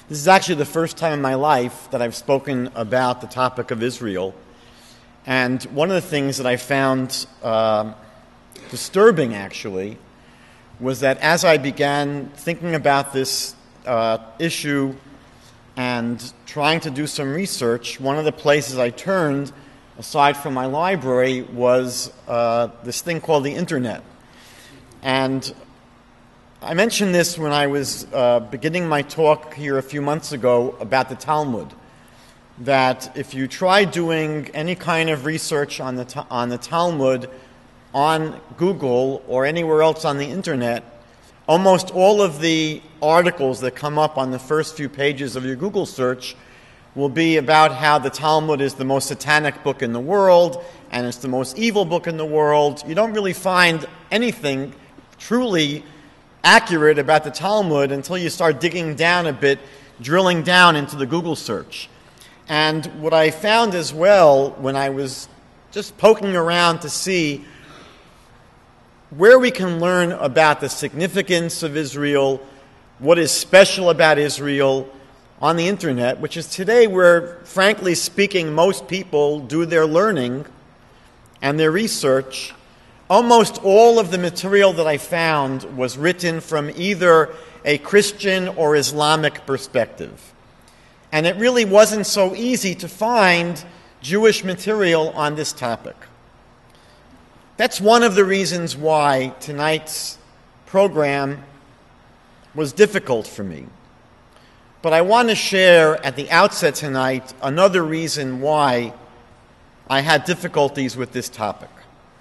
This is actually the first time in my life that I've spoken about the topic of Israel. And one of the things that I found disturbing, actually, was that as I began thinking about this issue and trying to do some research, one of the places I turned, aside from my library, was this thing called the Internet. And I mentioned this when I was beginning my talk here a few months ago about the Talmud, that if you try doing any kind of research on the Talmud on Google or anywhere else on the Internet, almost all of the articles that come up on the first few pages of your Google search will be about how the Talmud is the most satanic book in the world and it's the most evil book in the world. You don't really find anything truly accurate about the Talmud until you start digging down a bit, drilling down into the Google search. And what I found as well, when I was just poking around to see where we can learn about the significance of Israel, what is special about Israel on the Internet, which is today where, frankly speaking, most people do their learning and their research, almost all of the material that I found was written from either a Christian or Islamic perspective. And it really wasn't so easy to find Jewish material on this topic. That's one of the reasons why tonight's program was difficult for me. But I want to share at the outset tonight another reason why I had difficulties with this topic.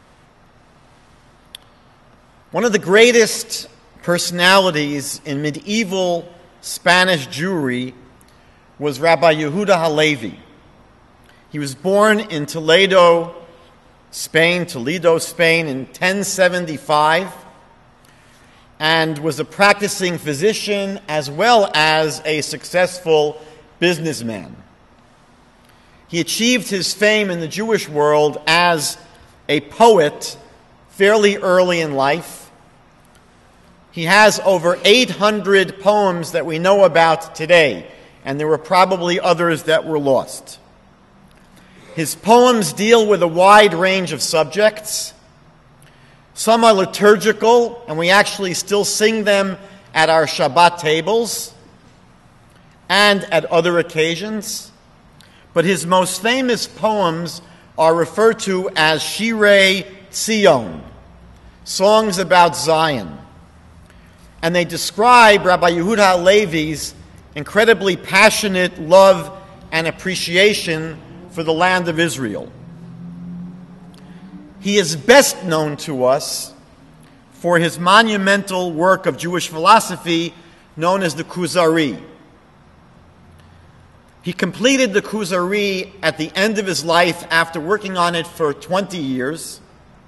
One of the greatest personalities in medieval Spanish Jewry was Rabbi Yehuda Halevi. He was born in Toledo, Spain, in 1075, and was a practicing physician as well as a successful businessman. He achieved his fame in the Jewish world as a poet fairly early in life. He has over 800 poems that we know about today, and there were probably others that were lost. His poems deal with a wide range of subjects. Some are liturgical, and we actually still sing them at our Shabbat tables and at other occasions. But his most famous poems are referred to as Shirei Tzion, songs about Zion. And they describe Rabbi Yehuda Halevi's incredibly passionate love and appreciation for the land of Israel. He is best known to us for his monumental work of Jewish philosophy known as the Kuzari. He completed the Kuzari at the end of his life after working on it for 20 years,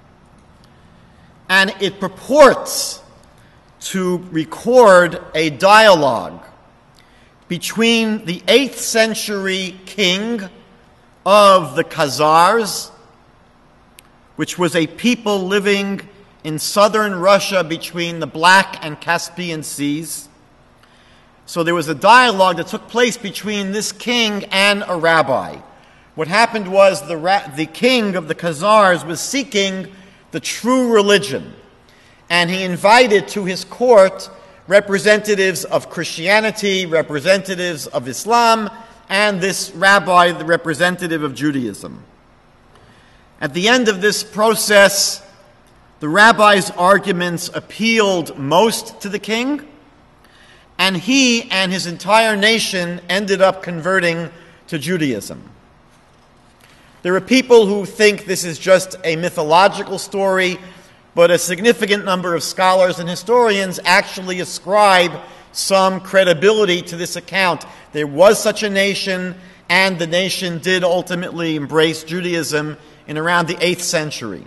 and it purports to record a dialogue between the 8th century king of the Khazars, which was a people living in southern Russia between the Black and Caspian Seas. So there was a dialogue that took place between this king and a rabbi. What happened was the king of the Khazars was seeking the true religion, and he invited to his court representatives of Christianity, representatives of Islam, and this rabbi, the representative of Judaism. At the end of this process, the rabbi's arguments appealed most to the king, and he and his entire nation ended up converting to Judaism. There are people who think this is just a mythological story, but a significant number of scholars and historians actually ascribe some credibility to this account. There was such a nation, and the nation did ultimately embrace Judaism in around the 8th century.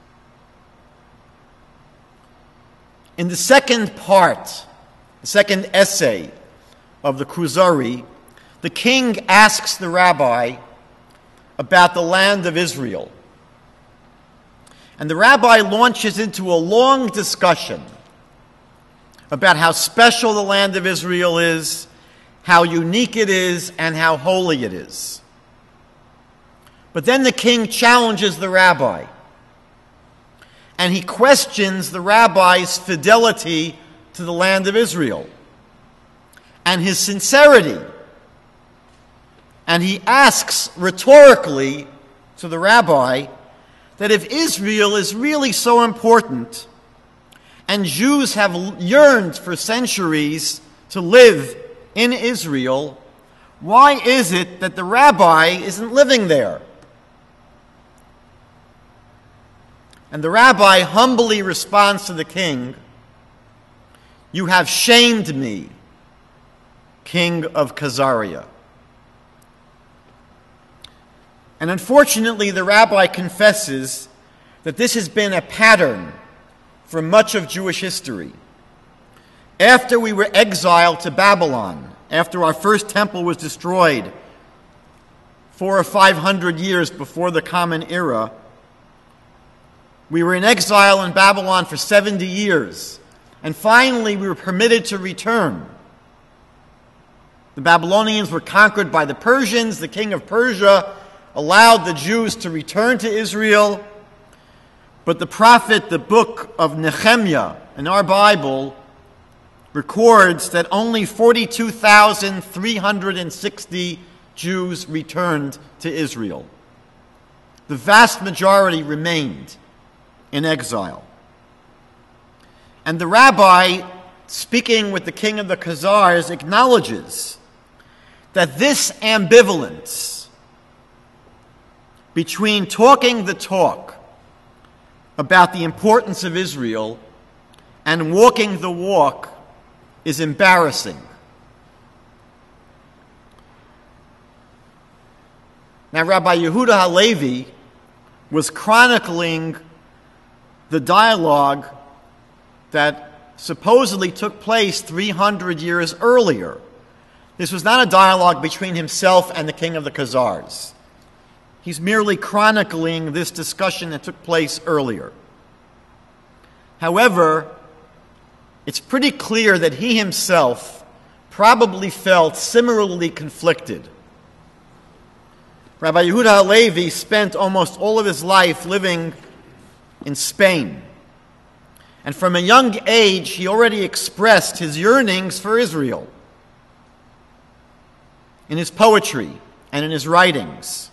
In the second part, the second essay of the Kuzari, the king asks the rabbi about the land of Israel. And the rabbi launches into a long discussion about how special the land of Israel is, how unique it is, and how holy it is. But then the king challenges the rabbi, and he questions the rabbi's fidelity to the land of Israel and his sincerity. And he asks rhetorically to the rabbi that if Israel is really so important, and Jews have yearned for centuries to live in Israel, why is it that the rabbi isn't living there? And the rabbi humbly responds to the king, "You have shamed me, king of Khazaria." And unfortunately, the rabbi confesses that this has been a pattern for much of Jewish history. After we were exiled to Babylon, after our first temple was destroyed 400 or 500 years before the Common Era, we were in exile in Babylon for 70 years, and finally we were permitted to return. The Babylonians were conquered by the Persians. The king of Persia allowed the Jews to return to Israel, but the prophet, the book of Nehemiah in our Bible, records that only 42,360 Jews returned to Israel. The vast majority remained in exile. And the rabbi, speaking with the king of the Khazars, acknowledges that this ambivalence between talking the talk about the importance of Israel and walking the walk is embarrassing. Now, Rabbi Yehuda Halevi was chronicling the dialogue that supposedly took place 300 years earlier. This was not a dialogue between himself and the king of the Khazars. He's merely chronicling this discussion that took place earlier. However, it's pretty clear that he himself probably felt similarly conflicted. Rabbi Yehuda Halevi spent almost all of his life living in Spain. And from a young age, he already expressed his yearnings for Israel in his poetry and in his writings.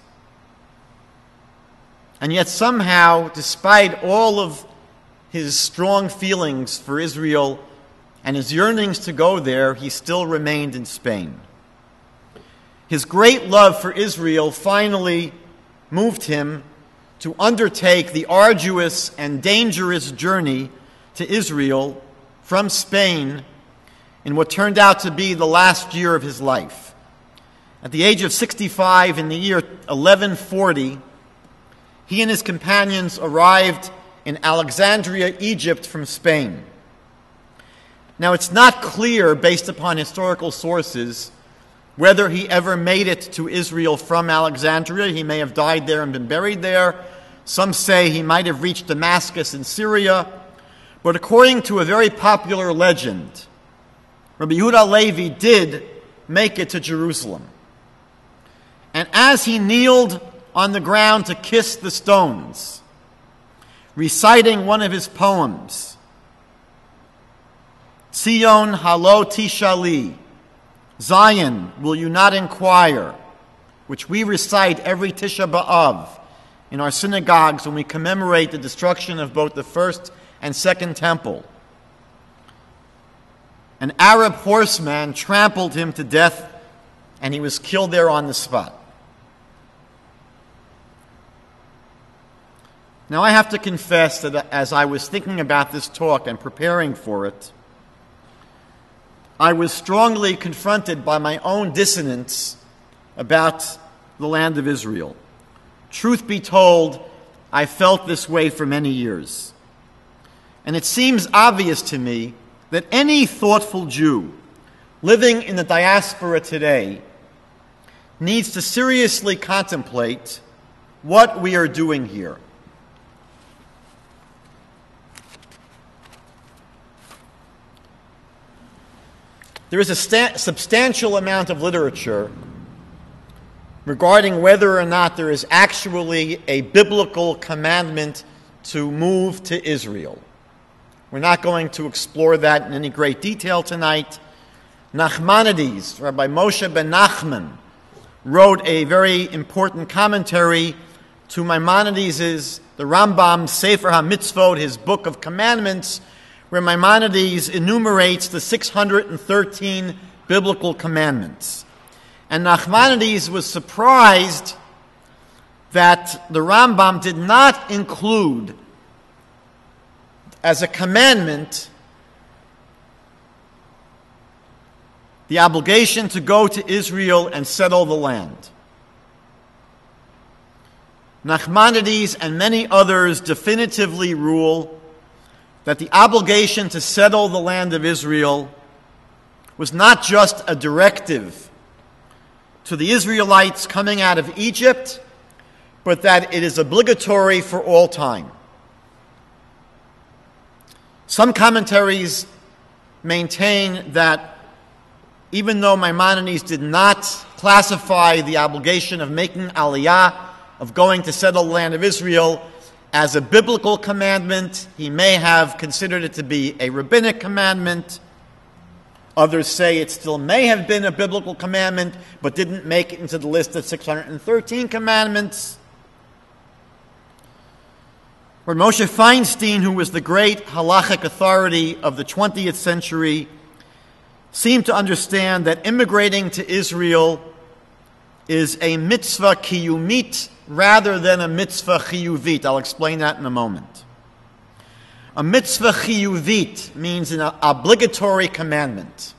And yet somehow, despite all of his strong feelings for Israel and his yearnings to go there, he still remained in Spain. His great love for Israel finally moved him to undertake the arduous and dangerous journey to Israel from Spain in what turned out to be the last year of his life. At the age of 65, in the year 1140, he and his companions arrived in Alexandria, Egypt, from Spain. Now, it's not clear, based upon historical sources, whether he ever made it to Israel from Alexandria. He may have died there and been buried there. Some say he might have reached Damascus in Syria. But according to a very popular legend, Rabbi Yehuda Halevi did make it to Jerusalem. And as he kneeled on the ground to kiss the stones, reciting one of his poems, Tzion halo tishali, Zion, will you not inquire, which we recite every Tisha B'Av in our synagogues when we commemorate the destruction of both the first and second temple. An Arab horseman trampled him to death, and he was killed there on the spot. Now, I have to confess that as I was thinking about this talk and preparing for it, I was strongly confronted by my own dissonance about the land of Israel. Truth be told, I felt this way for many years. And it seems obvious to me that any thoughtful Jew living in the diaspora today needs to seriously contemplate what we are doing here. there is a substantial amount of literature regarding whether or not there is actually a biblical commandment to move to Israel. We're not going to explore that in any great detail tonight. Nachmanides, Rabbi Moshe ben Nachman, wrote a very important commentary to Maimonides' the Rambam Sefer HaMitzvot, his book of commandments, where Maimonides enumerates the 613 biblical commandments. And Nachmanides was surprised that the Rambam did not include as a commandment the obligation to go to Israel and settle the land. Nachmanides and many others definitively rule that the obligation to settle the land of Israel was not just a directive to the Israelites coming out of Egypt, but that it is obligatory for all time. Some commentaries maintain that even though Maimonides did not classify the obligation of making aliyah, of going to settle the land of Israel, as a biblical commandment, he may have considered it to be a rabbinic commandment. Others say it still may have been a biblical commandment, but didn't make it into the list of 613 commandments. Where Moshe Feinstein, who was the great halachic authority of the 20th century, seemed to understand that immigrating to Israel is a mitzvah kiyumit rather than a mitzvah chiyuvit. I'll explain that in a moment. A mitzvah chiyuvit means an obligatory commandment.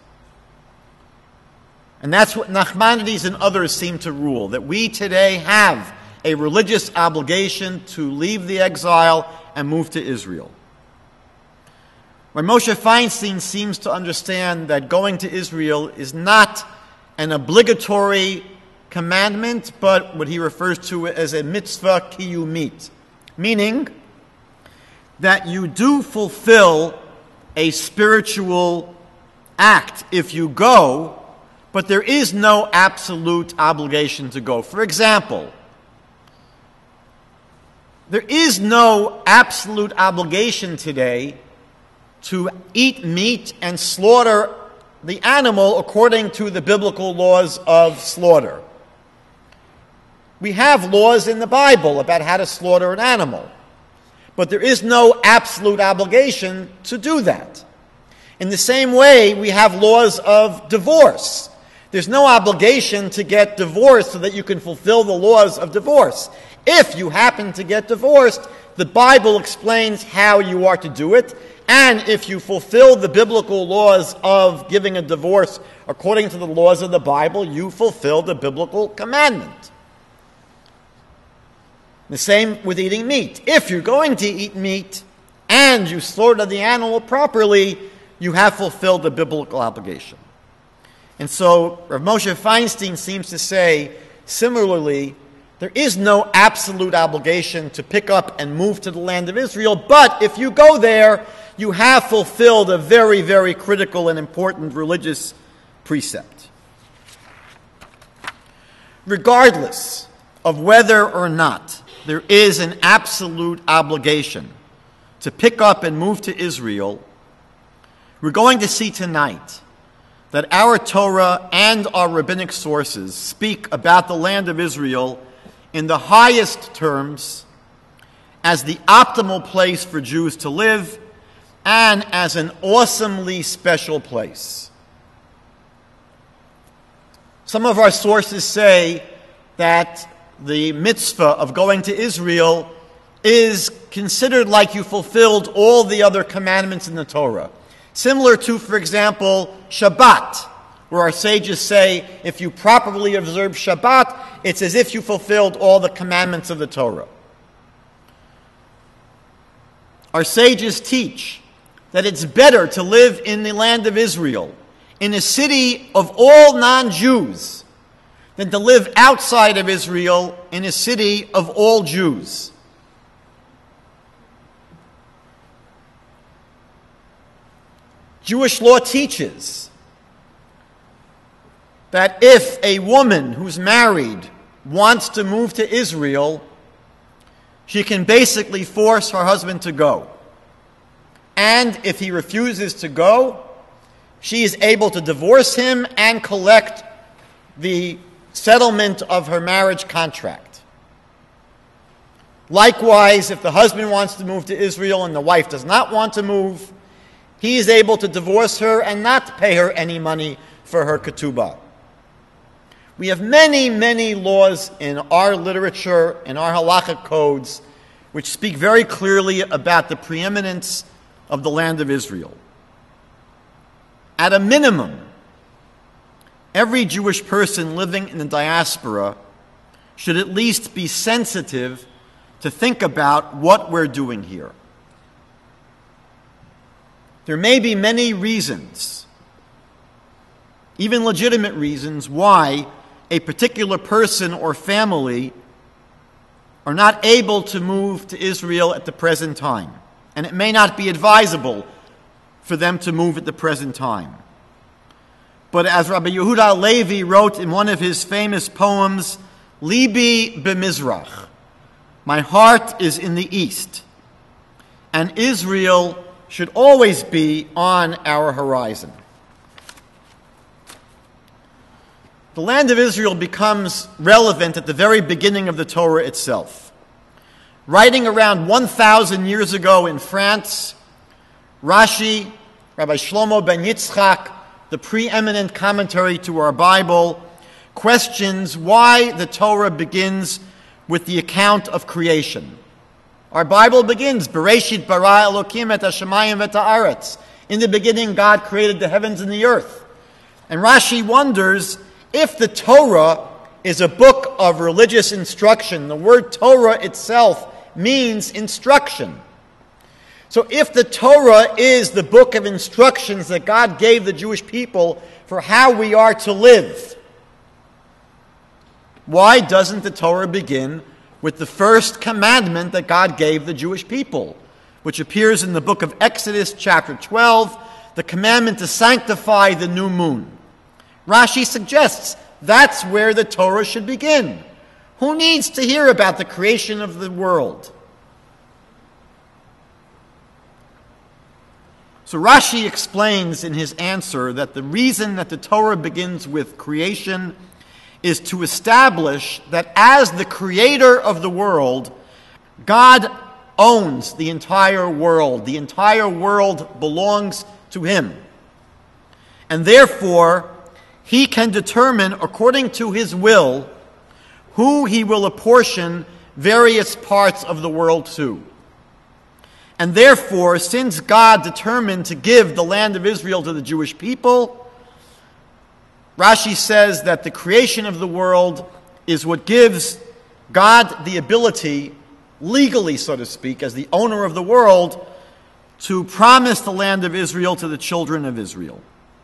And that's what Nachmanides and others seem to rule, that we today have a religious obligation to leave the exile and move to Israel. Where Moshe Feinstein seems to understand that going to Israel is not an obligatory commandment, but what he refers to as a mitzvah kiyumit, meaning that you do fulfill a spiritual act if you go, but there is no absolute obligation to go. For example, there is no absolute obligation today to eat meat and slaughter the animal according to the biblical laws of slaughter. We have laws in the Bible about how to slaughter an animal, but there is no absolute obligation to do that. In the same way, we have laws of divorce. There's no obligation to get divorced so that you can fulfill the laws of divorce. If you happen to get divorced, the Bible explains how you are to do it, and if you fulfill the biblical laws of giving a divorce according to the laws of the Bible, you fulfill the biblical commandment. The same with eating meat. If you're going to eat meat and you slaughter the animal properly, you have fulfilled the biblical obligation. And so Rav Moshe Feinstein seems to say, similarly, there is no absolute obligation to pick up and move to the land of Israel, but if you go there, you have fulfilled a very, very critical and important religious precept. Regardless of whether or not there is an absolute obligation to pick up and move to Israel, we're going to see tonight that our Torah and our rabbinic sources speak about the land of Israel in the highest terms as the optimal place for Jews to live and as an awesomely special place. Some of our sources say that the mitzvah of going to Israel is considered like you fulfilled all the other commandments in the Torah. Similar to, for example, Shabbat, where our sages say if you properly observe Shabbat, it's as if you fulfilled all the commandments of the Torah. Our sages teach that it's better to live in the land of Israel, in a city of all non-Jews, than to live outside of Israel in a city of all Jews. Jewish law teaches that if a woman who's married wants to move to Israel, she can basically force her husband to go. And if he refuses to go, she is able to divorce him and collect the settlement of her marriage contract. Likewise, if the husband wants to move to Israel and the wife does not want to move, he is able to divorce her and not pay her any money for her ketubah. We have many, many laws in our literature, in our halakhic codes, which speak very clearly about the preeminence of the land of Israel. At a minimum, every Jewish person living in the diaspora should at least be sensitive to think about what we're doing here. There may be many reasons, even legitimate reasons, why a particular person or family are not able to move to Israel at the present time. And it may not be advisable for them to move at the present time. But as Rabbi Yehuda Levi wrote in one of his famous poems, Libi b'mizrach, my heart is in the east, and Israel should always be on our horizon. The land of Israel becomes relevant at the very beginning of the Torah itself. Writing around 1,000 years ago in France, Rashi, Rabbi Shlomo ben Yitzchak, the preeminent commentary to our Bible, questions why the Torah begins with the account of creation. Our Bible begins, Bereshit bara Elokim et hashamayim v'et haaretz. In the beginning, God created the heavens and the earth. And Rashi wonders, if the Torah is a book of religious instruction, the word Torah itself means instruction. So if the Torah is the book of instructions that God gave the Jewish people for how we are to live, why doesn't the Torah begin with the first commandment that God gave the Jewish people, which appears in the book of Exodus chapter 12, the commandment to sanctify the new moon? Rashi suggests that's where the Torah should begin. Who needs to hear about the creation of the world? So Rashi explains in his answer that the reason that the Torah begins with creation is to establish that as the creator of the world, God owns the entire world. The entire world belongs to him. And therefore, he can determine, according to his will, who he will apportion various parts of the world to. And therefore, since God determined to give the land of Israel to the Jewish people, Rashi says that the creation of the world is what gives God the ability, legally so to speak, as the owner of the world, to promise the land of Israel to the children of Israel.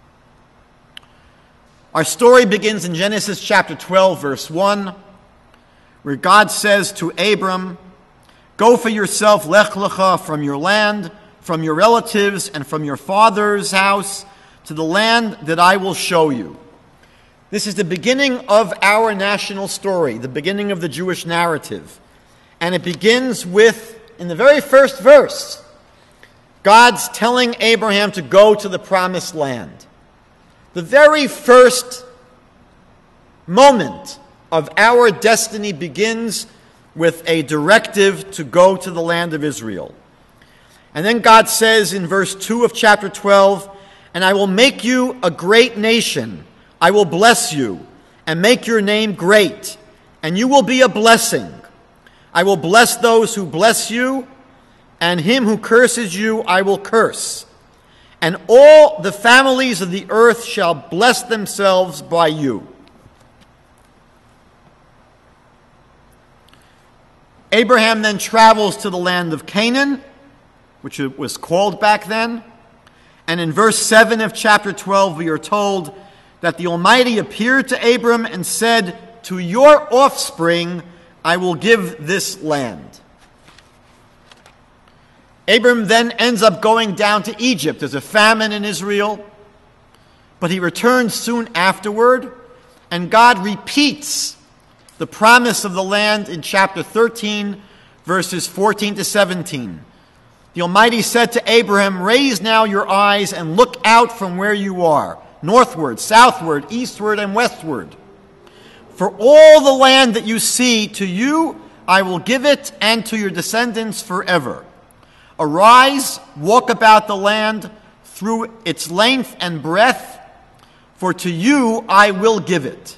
Our story begins in Genesis chapter 12, verse 1, where God says to Abram, "Go for yourself, lech lecha, from your land, from your relatives, and from your father's house, to the land that I will show you." This is the beginning of our national story, the beginning of the Jewish narrative. And it begins with, in the very first verse, God's telling Abraham to go to the promised land. The very first moment of our destiny begins with a directive to go to the land of Israel. And then God says in verse 2 of chapter 12, "And I will make you a great nation. I will bless you and make your name great, and you will be a blessing. I will bless those who bless you, and him who curses you I will curse. And all the families of the earth shall bless themselves by you." Abraham then travels to the land of Canaan, which it was called back then. And in verse 7 of chapter 12, we are told that the Almighty appeared to Abram and said, "To your offspring I will give this land." Abram then ends up going down to Egypt. There's a famine in Israel, but he returns soon afterward And God repeats the promise of the land in chapter 13, verses 14 to 17. The Almighty said to Abraham, "Raise now your eyes and look out from where you are, northward, southward, eastward, and westward. For all the land that you see, to you I will give it, and to your descendants forever. Arise, walk about the land through its length and breadth, for to you I will give it."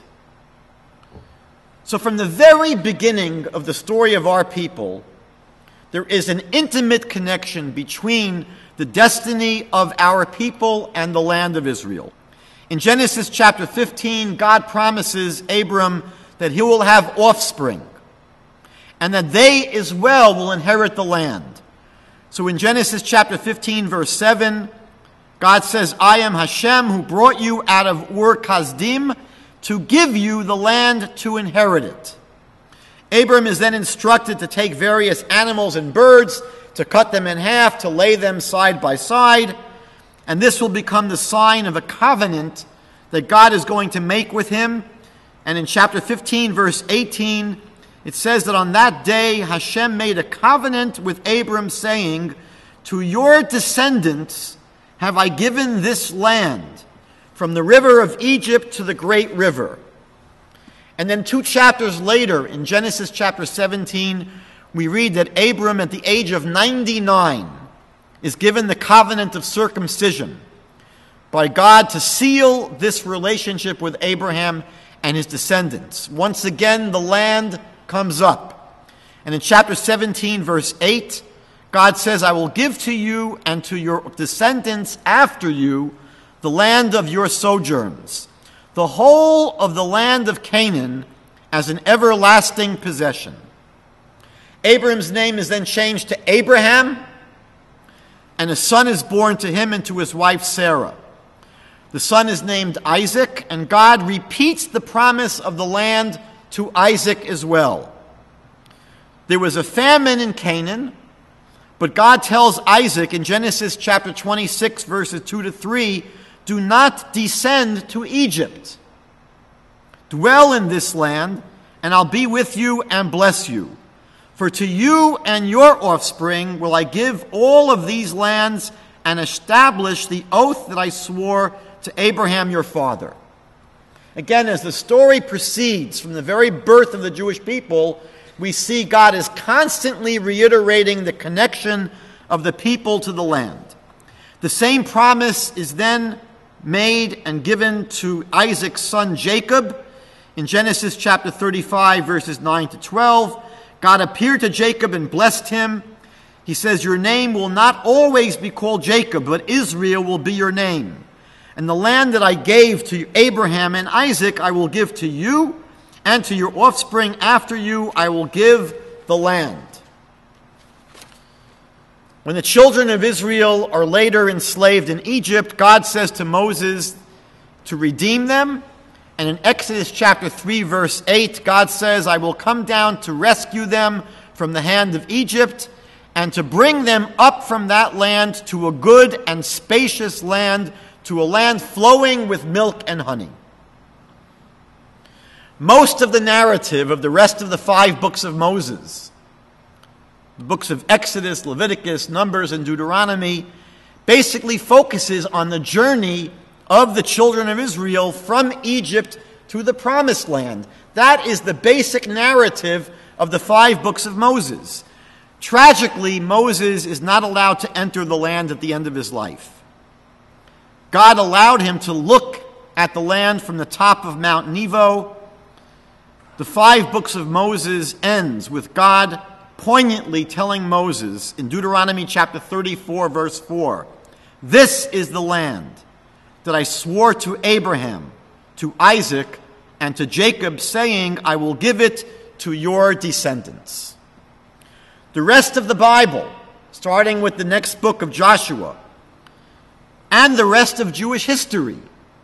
So from the very beginning of the story of our people, there is an intimate connection between the destiny of our people and the land of Israel. In Genesis chapter 15, God promises Abram that he will have offspring, and that they as well will inherit the land. So in Genesis chapter 15, verse 7, God says, "I am Hashem who brought you out of Ur Kasdim to give you the land to inherit it." Abram is then instructed to take various animals and birds, to cut them in half, to lay them side by side, and this will become the sign of a covenant that God is going to make with him. And in chapter 15, verse 18, it says that on that day Hashem made a covenant with Abram, saying, "To your descendants have I given this land, from the river of Egypt to the great river." And then 2 chapters later, in Genesis chapter 17, we read that Abram, at the age of 99, is given the covenant of circumcision by God to seal this relationship with Abraham and his descendants. Once again, the land comes up. And in chapter 17, verse 8, God says, "I will give to you and to your descendants after you the land of your sojourns, the whole of the land of Canaan, as an everlasting possession." Abram's name is then changed to Abraham, and a son is born to him and to his wife Sarah. The son is named Isaac, and God repeats the promise of the land to Isaac as well. There was a famine in Canaan, but God tells Isaac in Genesis chapter 26, verses 2 to 3, "Do not descend to Egypt. Dwell in this land, and I'll be with you and bless you. For to you and your offspring will I give all of these lands and establish the oath that I swore to Abraham your father." Again, as the story proceeds from the very birth of the Jewish people, we see God is constantly reiterating the connection of the people to the land. The same promise is then made and given to Isaac's son Jacob. In Genesis chapter 35, verses 9 to 12, God appeared to Jacob and blessed him. He says, "Your name will not always be called Jacob, but Israel will be your name. And the land that I gave to Abraham and Isaac I will give to you, and to your offspring after you I will give the land." When the children of Israel are later enslaved in Egypt, God says to Moses to redeem them. And in Exodus chapter 3, verse 8, God says, "I will come down to rescue them from the hand of Egypt, and to bring them up from that land to a good and spacious land, to a land flowing with milk and honey." Most of the narrative of the rest of the 5 books of Moses, the books of Exodus, Leviticus, Numbers, and Deuteronomy, basically focuses on the journey of the children of Israel from Egypt to the Promised Land. That is the basic narrative of the 5 books of Moses. Tragically, Moses is not allowed to enter the land at the end of his life. God allowed him to look at the land from the top of Mount Nebo. The 5 books of Moses ends with God poignantly telling Moses in Deuteronomy chapter 34, verse 4, "This is the land that I swore to Abraham, to Isaac, and to Jacob, saying, I will give it to your descendants." The rest of the Bible, starting with the next book of Joshua, and the rest of Jewish history,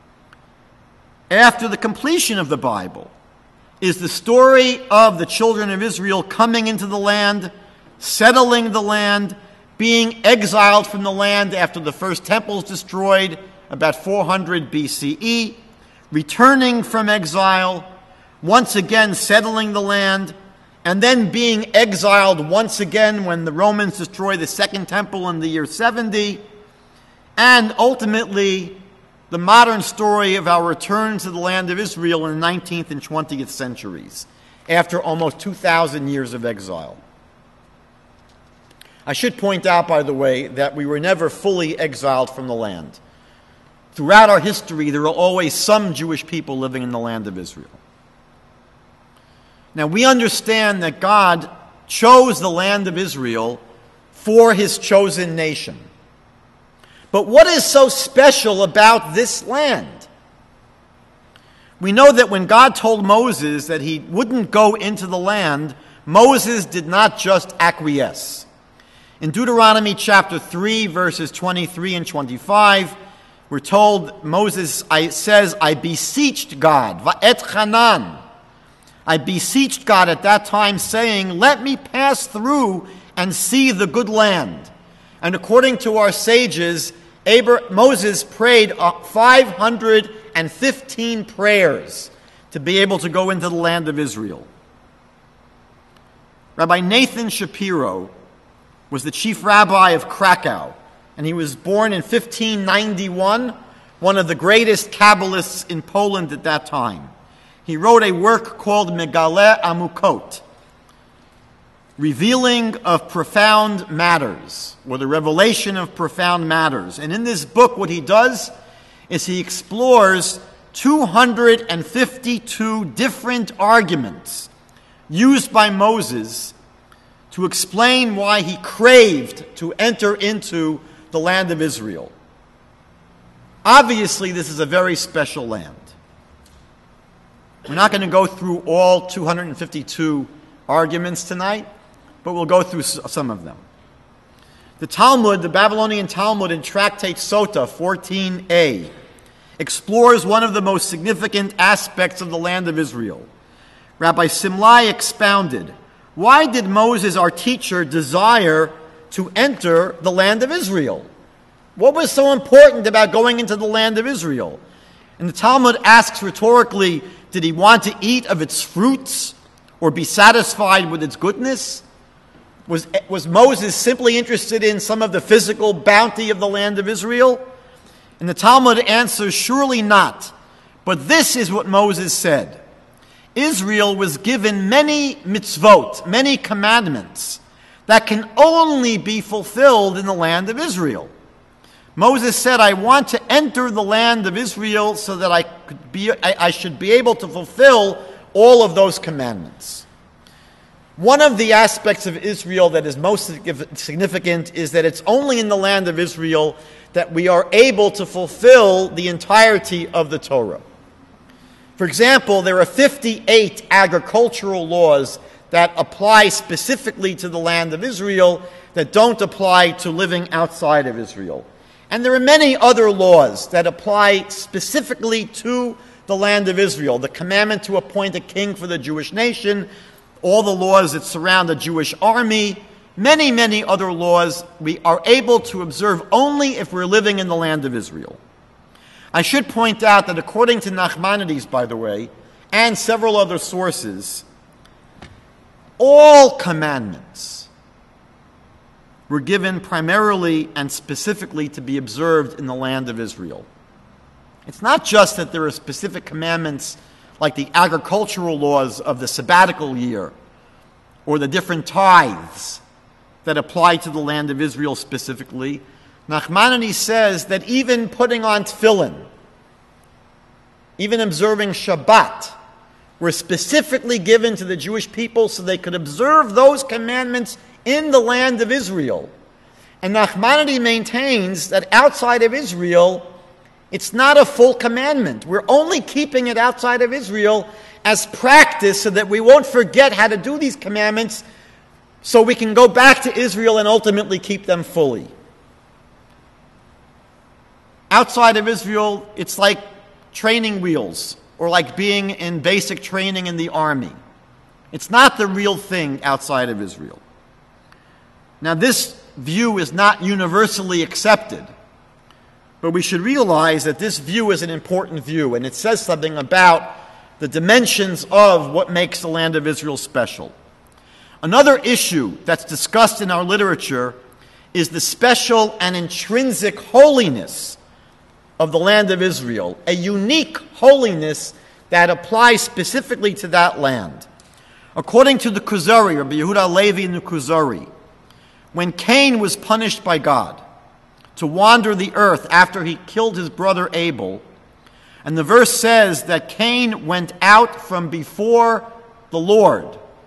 after the completion of the Bible, is the story of the children of Israel coming into the land, settling the land, being exiled from the land after the first temple is destroyed, about 400 BCE, returning from exile, once again settling the land, and then being exiled once again when the Romans destroy the Second Temple in the year 70, and ultimately the modern story of our return to the land of Israel in the 19th and 20th centuries, after almost 2,000 years of exile. I should point out, by the way, that we were never fully exiled from the land. Throughout our history, there are always some Jewish people living in the land of Israel. Now, we understand that God chose the land of Israel for his chosen nation. But what is so special about this land? We know that when God told Moses that he wouldn't go into the land, Moses did not just acquiesce. In Deuteronomy chapter 3, verses 23 and 25, we're told Moses says, I beseeched God, va'et chanan. I beseeched God at that time, saying, let me pass through and see the good land. And according to our sages, Moses prayed 515 prayers to be able to go into the land of Israel. Rabbi Nathan Shapiro was the chief rabbi of Krakow, and he was born in 1591, one of the greatest Kabbalists in Poland at that time. He wrote a work called Megale Amukot, revealing of profound matters, or the revelation of profound matters. And in this book, what he does is he explores 252 different arguments used by Moses to explain why he craved to enter into the land of Israel. Obviously, this is a very special land. We're not going to go through all 252 arguments tonight, but we'll go through some of them. The Talmud, the Babylonian Talmud in Tractate Sota 14a, explores one of the most significant aspects of the land of Israel. Rabbi Simlai expounded, why did Moses, our teacher, desire to enter the land of Israel? What was so important about going into the land of Israel? And the Talmud asks rhetorically, did he want to eat of its fruits or be satisfied with its goodness? Was Moses simply interested in some of the physical bounty of the land of Israel? And the Talmud answers, surely not. But this is what Moses said. Israel was given many mitzvot, many commandments, that can only be fulfilled in the land of Israel. Moses said, I want to enter the land of Israel so that I should be able to fulfill all of those commandments. One of the aspects of Israel that is most significant is that it's only in the land of Israel that we are able to fulfill the entirety of the Torah. For example, there are 58 agricultural laws that apply specifically to the land of Israel that don't apply to living outside of Israel. And there are many other laws that apply specifically to the land of Israel. The commandment to appoint a king for the Jewish nation, all the laws that surround the Jewish army, many, many other laws we are able to observe only if we're living in the land of Israel. I should point out that according to Nachmanides, by the way, and several other sources, all commandments were given primarily and specifically to be observed in the land of Israel. It's not just that there are specific commandments like the agricultural laws of the sabbatical year or the different tithes that apply to the land of Israel specifically. Nachmanides says that even putting on tefillin, even observing Shabbat, were specifically given to the Jewish people so they could observe those commandments in the land of Israel. And Nachmanides maintains that outside of Israel, it's not a full commandment. We're only keeping it outside of Israel as practice so that we won't forget how to do these commandments so we can go back to Israel and ultimately keep them fully. Outside of Israel, it's like training wheels or like being in basic training in the army. It's not the real thing outside of Israel. Now, this view is not universally accepted. But we should realize that this view is an important view, and it says something about the dimensions of what makes the land of Israel special. Another issue that's discussed in our literature is the special and intrinsic holiness of the land of Israel, a unique holiness that applies specifically to that land. According to the Kuzari, Rabbi Yehuda Levi and the Kuzari, when Cain was punished by God to wander the earth after he killed his brother Abel, and the verse says that Cain went out from before the Lord.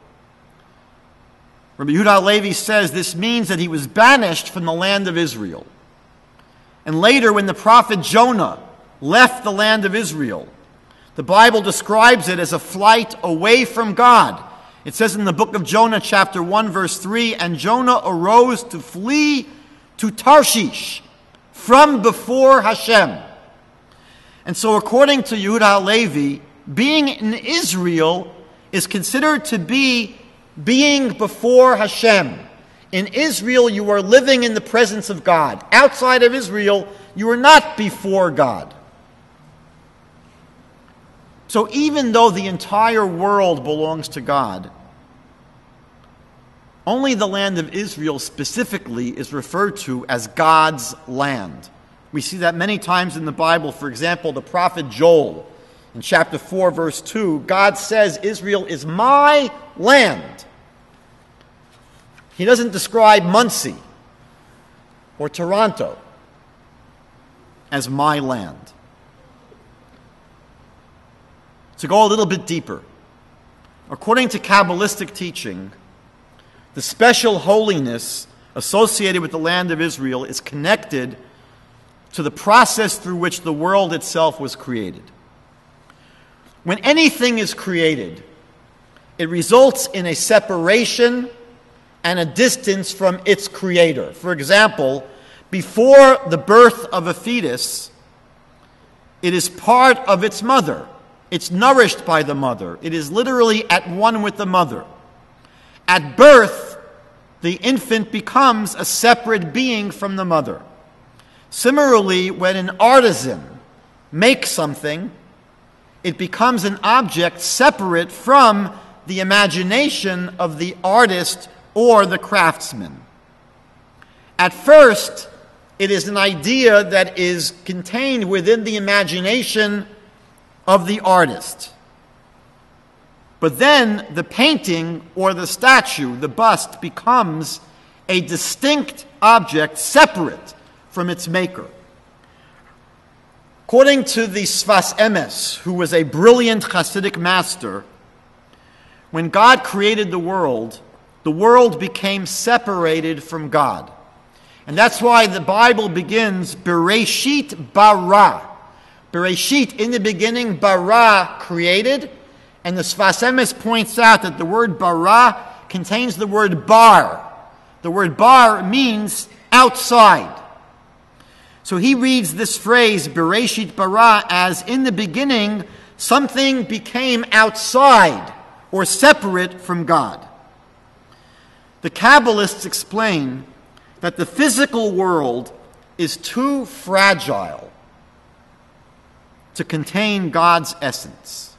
Rabbi Yehuda Levi says this means that he was banished from the land of Israel. And later, when the prophet Jonah left the land of Israel, the Bible describes it as a flight away from God. It says in the book of Jonah, chapter 1, verse 3, and Jonah arose to flee to Tarshish from before Hashem. And so according to Yehuda Levi, being in Israel is considered to be being before Hashem. In Israel, you are living in the presence of God. Outside of Israel, you are not before God. So even though the entire world belongs to God, only the land of Israel specifically is referred to as God's land. We see that many times in the Bible. For example, the prophet Joel, in chapter 4, verse 2, God says, Israel is my land. He doesn't describe Muncie or Toronto as my land. To go a little bit deeper, according to Kabbalistic teaching, the special holiness associated with the land of Israel is connected to the process through which the world itself was created. When anything is created, it results in a separation and a distance from its creator. For example, before the birth of a fetus, it is part of its mother. It's nourished by the mother. It is literally at one with the mother. At birth, the infant becomes a separate being from the mother. Similarly, when an artisan makes something, it becomes an object separate from the imagination of the artist or the craftsman. At first, it is an idea that is contained within the imagination of the artist. But then the painting or the statue, the bust, becomes a distinct object separate from its maker. According to the Sfas Emes, who was a brilliant Hasidic master, when God created the world became separated from God. And that's why the Bible begins, Bereshit bara. Bereshit, in the beginning, bara, created. And the Sfas Emes points out that the word bara contains the word bar. The word bar means outside. So he reads this phrase, Bereshit bara, as in the beginning, something became outside or separate from God. The Kabbalists explain that the physical world is too fragile to contain God's essence.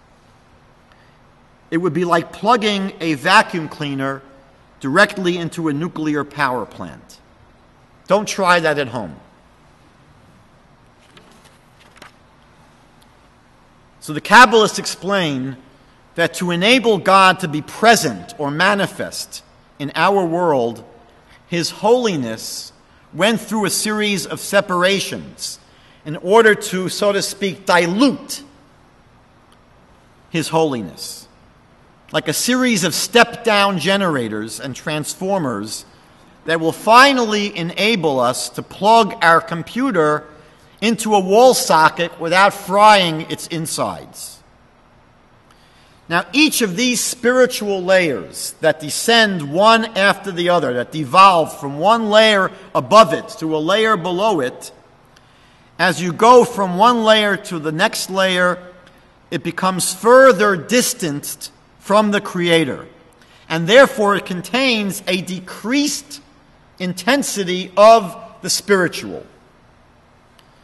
It would be like plugging a vacuum cleaner directly into a nuclear power plant. Don't try that at home. So the Kabbalists explain that to enable God to be present or manifest in our world, His holiness went through a series of separations in order to, so to speak, dilute His holiness. Like a series of step-down generators and transformers that will finally enable us to plug our computer into a wall socket without frying its insides. Now, each of these spiritual layers that descend one after the other, that devolve from one layer above it to a layer below it, as you go from one layer to the next layer, it becomes further distanced from the Creator. And therefore, it contains a decreased intensity of the spiritual.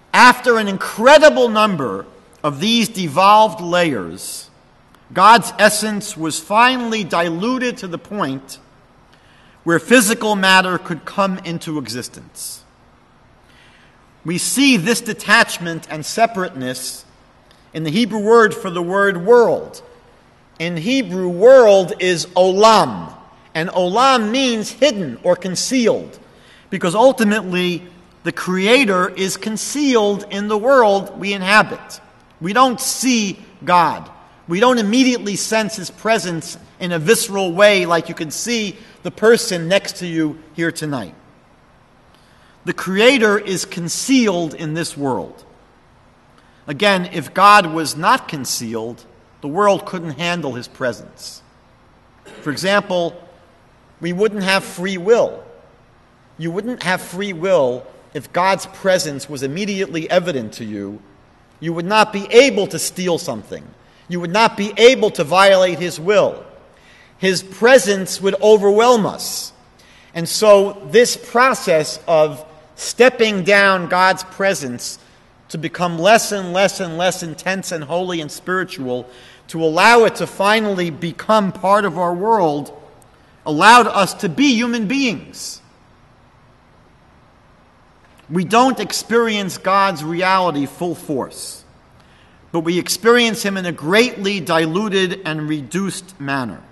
After an incredible number of these devolved layers, God's essence was finally diluted to the point where physical matter could come into existence. We see this detachment and separateness in the Hebrew word for the word world. In Hebrew, world is olam, and olam means hidden or concealed, because ultimately the Creator is concealed in the world we inhabit. We don't see God. We don't immediately sense His presence in a visceral way like you can see the person next to you here tonight. The Creator is concealed in this world. Again, if God was not concealed, the world couldn't handle His presence. For example, we wouldn't have free will. You wouldn't have free will if God's presence was immediately evident to you. You would not be able to steal something. You would not be able to violate His will. His presence would overwhelm us. And so this process of stepping down God's presence to become less and less and less intense and holy and spiritual, to allow it to finally become part of our world, allowed us to be human beings. We don't experience God's reality full force, but we experience Him in a greatly diluted and reduced manner.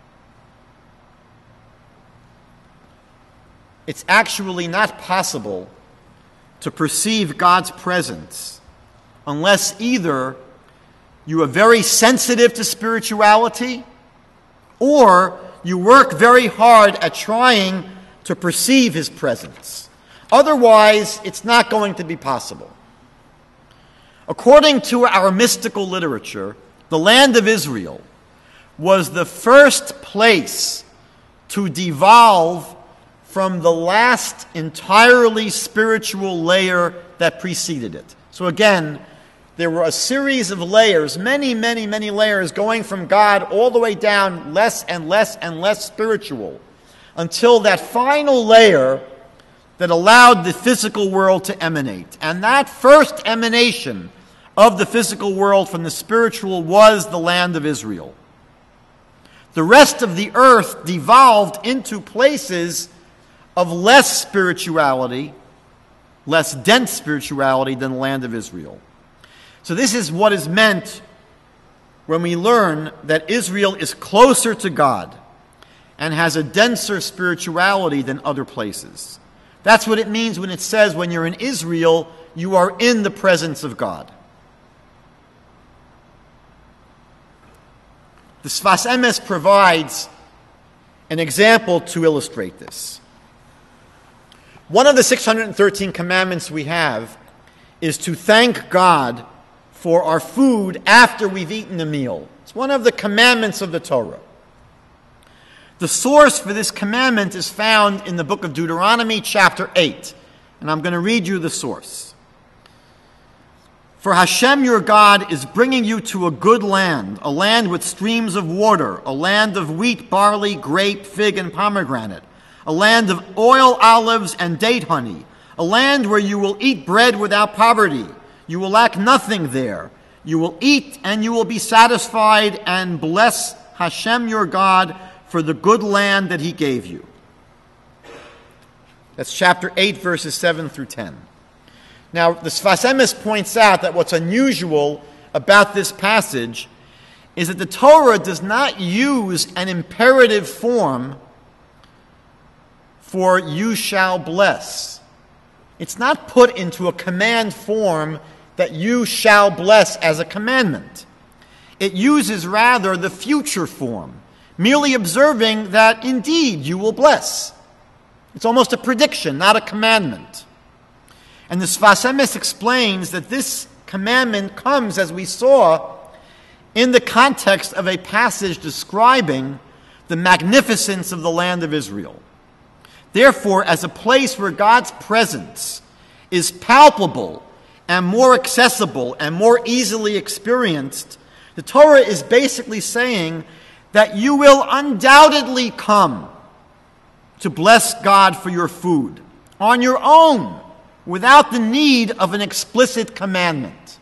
It's actually not possible to perceive God's presence unless either you are very sensitive to spirituality or you work very hard at trying to perceive His presence. Otherwise, it's not going to be possible. According to our mystical literature, the land of Israel was the first place to devolve from the last entirely spiritual layer that preceded it. So again, there were a series of layers, many, many, many layers, going from God all the way down, less and less and less spiritual, until that final layer that allowed the physical world to emanate. And that first emanation of the physical world from the spiritual was the land of Israel. The rest of the earth devolved into places of less spirituality, less dense spirituality than the land of Israel. So this is what is meant when we learn that Israel is closer to God and has a denser spirituality than other places. That's what it means when it says when you're in Israel, you are in the presence of God. The Sfas Emes provides an example to illustrate this. One of the 613 commandments we have is to thank God for our food after we've eaten a meal. It's one of the commandments of the Torah. The source for this commandment is found in the book of Deuteronomy, chapter 8. And I'm going to read you the source. For Hashem your God is bringing you to a good land, a land with streams of water, a land of wheat, barley, grape, fig, and pomegranate, a land of oil, olives, and date honey, a land where you will eat bread without poverty. You will lack nothing there. You will eat and you will be satisfied, and bless Hashem your God for the good land that He gave you. That's chapter 8, verses 7 through 10. Now, the Sfas Emes points out that what's unusual about this passage is that the Torah does not use an imperative form for you shall bless. It's not put into a command form that you shall bless as a commandment. It uses rather the future form, merely observing that indeed you will bless. It's almost a prediction, not a commandment. And the Sfas Emes explains that this commandment comes, as we saw, in the context of a passage describing the magnificence of the land of Israel. Therefore, as a place where God's presence is palpable and more accessible and more easily experienced, the Torah is basically saying that you will undoubtedly come to bless God for your food on your own, without the need of an explicit commandment.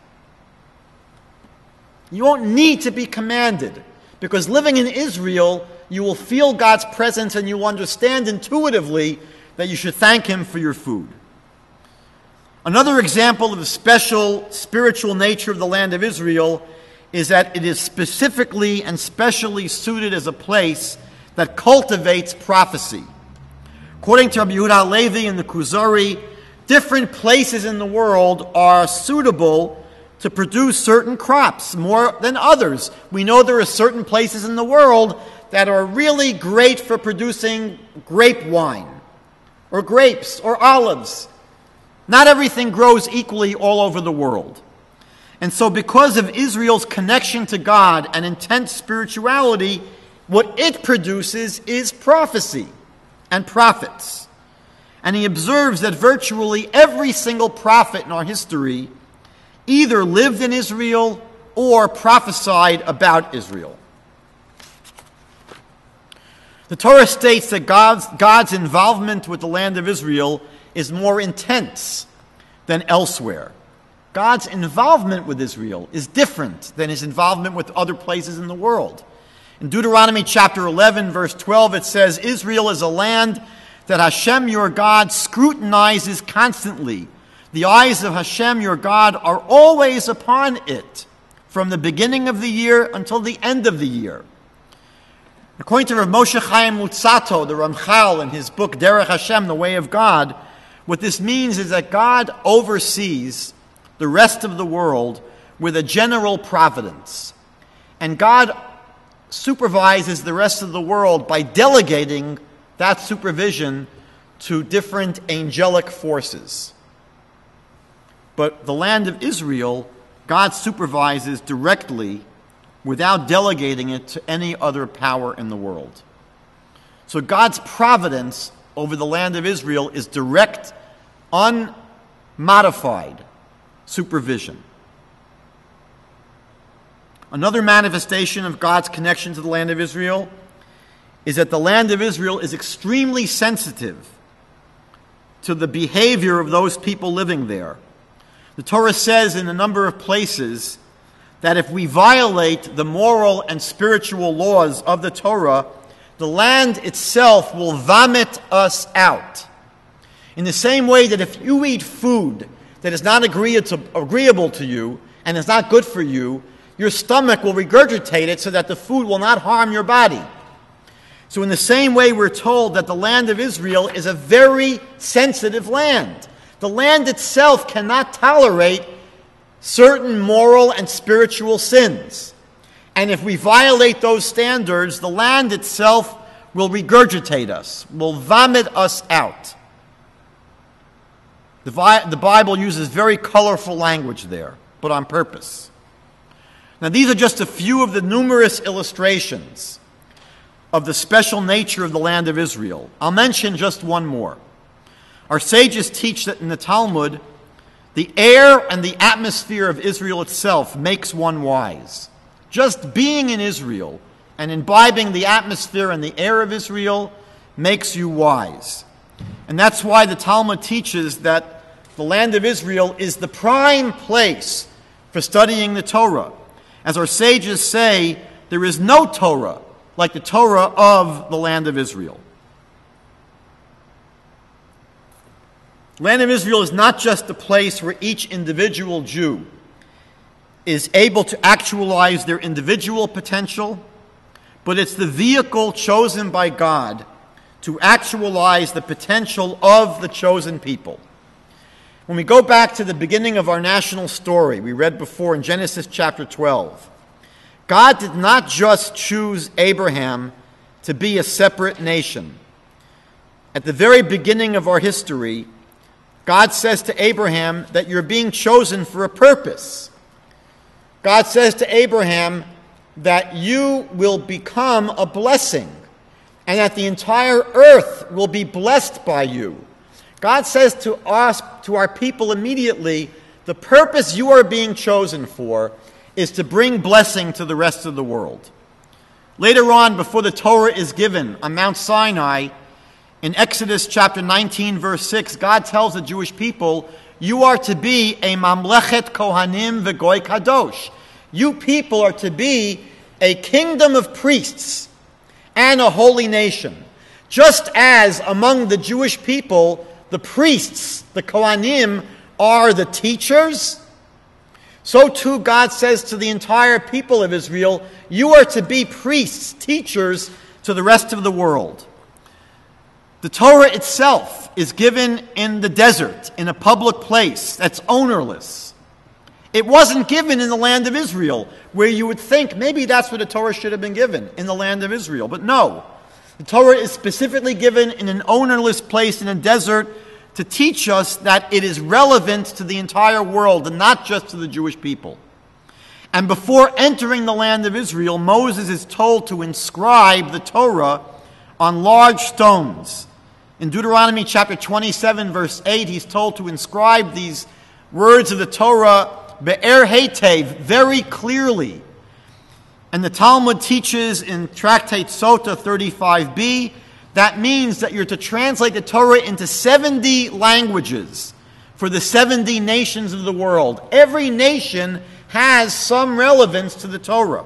You won't need to be commanded, because living in Israel, you will feel God's presence and you will understand intuitively that you should thank Him for your food. Another example of the special spiritual nature of the land of Israel is that it is specifically and specially suited as a place that cultivates prophecy. According to Rabbi Yehuda Halevi and the Kuzari, different places in the world are suitable to produce certain crops more than others. We know there are certain places in the world that are really great for producing grape wine, or grapes, or olives. Not everything grows equally all over the world. And so because of Israel's connection to God and intense spirituality, what it produces is prophecy and prophets. And he observes that virtually every single prophet in our history either lived in Israel or prophesied about Israel. The Torah states that God's involvement with the land of Israel is more intense than elsewhere. God's involvement with Israel is different than his involvement with other places in the world. In Deuteronomy chapter 11, verse 12, it says, Israel is a land that Hashem your God scrutinizes constantly. The eyes of Hashem your God are always upon it, from the beginning of the year until the end of the year. According to Rav Moshe Chaim Lutzato, the Ramchal, in his book Derech Hashem, The Way of God, what this means is that God oversees the rest of the world with a general providence. And God supervises the rest of the world by delegating that supervision to different angelic forces. But the land of Israel, God supervises directly without delegating it to any other power in the world. So God's providence over the land of Israel is direct, unmodified supervision. Another manifestation of God's connection to the land of Israel is that the land of Israel is extremely sensitive to the behavior of those people living there. The Torah says in a number of places that if we violate the moral and spiritual laws of the Torah, the land itself will vomit us out. In the same way that if you eat food that is not agreeable to you and is not good for you, your stomach will regurgitate it so that the food will not harm your body. So in the same way, we're told that the land of Israel is a very sensitive land. The land itself cannot tolerate certain moral and spiritual sins. And if we violate those standards, the land itself will regurgitate us, will vomit us out. The Bible uses very colorful language there, but on purpose. Now, these are just a few of the numerous illustrations of the special nature of the land of Israel. I'll mention just one more. Our sages teach that in the Talmud, the air and the atmosphere of Israel itself makes one wise. Just being in Israel and imbibing the atmosphere and the air of Israel makes you wise. And that's why the Talmud teaches that the land of Israel is the prime place for studying the Torah. As our sages say, there is no Torah like the Torah of the land of Israel. The land of Israel is not just a place where each individual Jew is able to actualize their individual potential, but it's the vehicle chosen by God to actualize the potential of the chosen people. When we go back to the beginning of our national story, we read before in Genesis chapter 12, God did not just choose Abraham to be a separate nation. At the very beginning of our history, God says to Abraham that you're being chosen for a purpose. God says to Abraham that you will become a blessing and that the entire earth will be blessed by you. God says to us, to our people immediately, the purpose you are being chosen for is to bring blessing to the rest of the world. Later on, before the Torah is given on Mount Sinai, In Exodus chapter 19, verse 6, God tells the Jewish people, you are to be a mamlechet kohanim v'goy kadosh. You people are to be a kingdom of priests and a holy nation. Just as among the Jewish people, the priests, the kohanim, are the teachers, so too God says to the entire people of Israel, you are to be priests, teachers to the rest of the world. The Torah itself is given in the desert, in a public place that's ownerless. It wasn't given in the land of Israel, where you would think maybe that's where the Torah should have been given, in the land of Israel. But no, the Torah is specifically given in an ownerless place in a desert to teach us that it is relevant to the entire world and not just to the Jewish people. And before entering the land of Israel, Moses is told to inscribe the Torah on large stones. In Deuteronomy chapter 27, verse 8, he's told to inscribe these words of the Torah, Be'er Hetev, very clearly. And the Talmud teaches in Tractate Sota 35b, that means that you're to translate the Torah into 70 languages for the 70 nations of the world. Every nation has some relevance to the Torah.